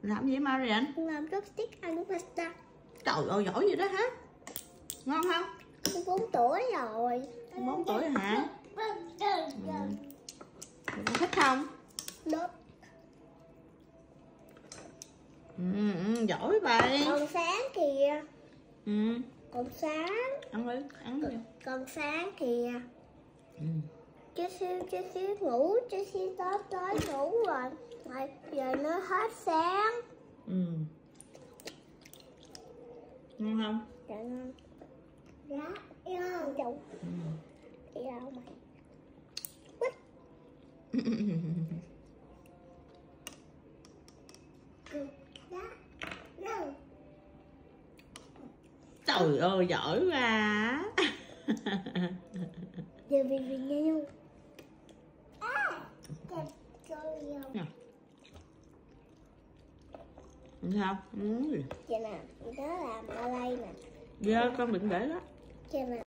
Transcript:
Làm gì Marian? Làm chopstick ăn pasta. Trời ơi giỏi vậy đó hả? Ngon không? 4 tuổi rồi. 4 tuổi hả? Con thích không? Lớp. Giỏi vậy. Còn sáng kìa. Ừ. Còn sáng. Ăn đi, ăn đi. Còn sáng kìa. Chút xíu ngủ, chút xíu tới ngủ rồi. Rồi giờ nó hết sáng. Ngon không? Dạ ngon. Dạ, yêu. Chậu. Đi đâu mày? Quýt. Trời ơi giỏi quá. Giờ về nhau. Nè. Sao? Chị nè, đó là Malay nè. Dạ con đừng để đó. Chị nè.